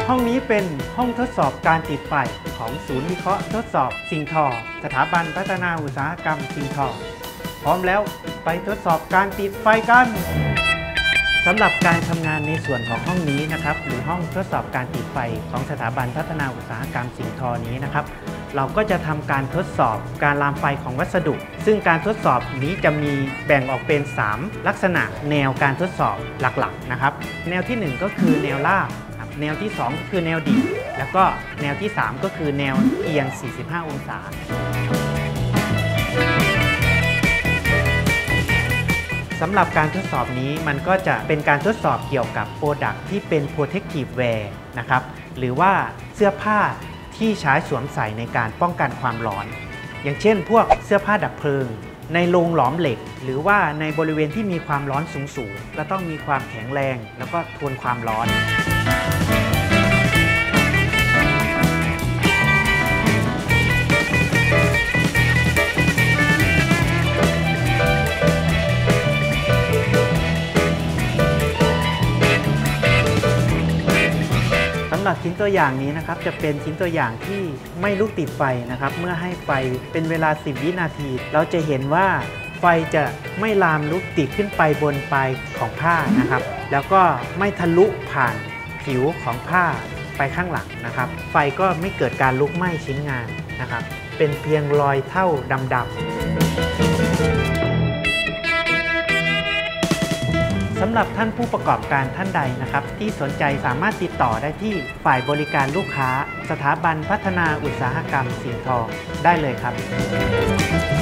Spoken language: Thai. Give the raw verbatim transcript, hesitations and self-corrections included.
ห้องนี้เป็นห้องทดสอบการติดไฟของศูนย์วิเคราะห์ทดสอบสิ่งทอสถาบันพัฒนาอุตสาหกรรมสิ่งทอพร้อมแล้วไปทดสอบการติดไฟกันสำหรับการทำงานในส่วนของห้องนี้นะครับหรือห้องทดสอบการติดไฟของสถาบันพัฒนาอุตสาหกรรมสิ่งทอนี้นะครับเราก็จะทำการทดสอบการลามไฟของวัสดุซึ่งการทดสอบนี้จะมีแบ่งออกเป็นสามลักษณะแนวการทดสอบหลักๆนะครับแนวที่หนึ่งก็คือแนวราบแนวที่สองก็คือแนวดิ่งแล้วก็แนวที่สามก็คือแนวเอียงสี่สิบห้าองศาสำหรับการทดสอบนี้มันก็จะเป็นการทดสอบเกี่ยวกับโปรดักต์ที่เป็น protective wear นะครับหรือว่าเสื้อผ้าที่ใช้สวมใส่ในการป้องกันความร้อนอย่างเช่นพวกเสื้อผ้าดับเพลิงในโรงหลอมเหล็กหรือว่าในบริเวณที่มีความร้อนสูงๆก็ต้องมีความแข็งแรงแล้วก็ทนความร้อนสำหรับชิ้นตัวอย่างนี้นะครับจะเป็นชิ้นตัวอย่างที่ไม่ลุกติดไฟนะครับเมื่อให้ไฟเป็นเวลาสิบวินาทีเราจะเห็นว่าไฟจะไม่ลามลุกติดขึ้นไปบนปลายของผ้านะครับแล้วก็ไม่ทะลุผ่านผิวของผ้าไปข้างหลังนะครับไฟก็ไม่เกิดการลุกไหม้ชิ้นงานนะครับเป็นเพียงรอยเท่าดำๆสำหรับท่านผู้ประกอบการท่านใดนะครับที่สนใจสามารถติดต่อได้ที่ฝ่ายบริการลูกค้าสถาบันพัฒนาอุตสาหกรรมสิ่งทอได้เลยครับ